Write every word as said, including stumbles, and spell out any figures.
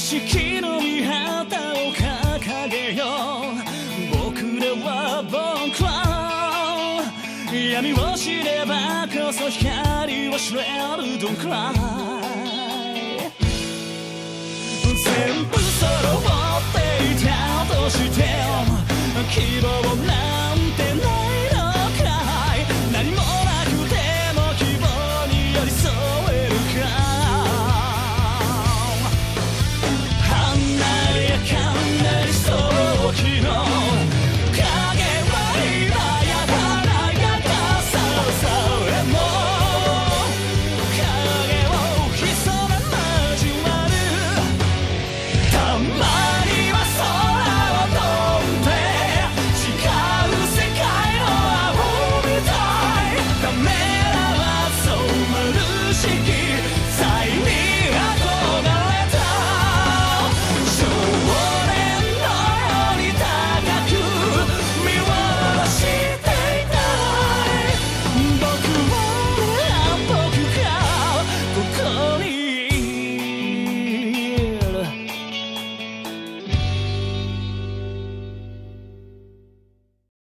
識の御旗を掲げよう。僕らは僕は闇を知ればこそ光を知れる。 Don't cry 全部揃っていたとして希望な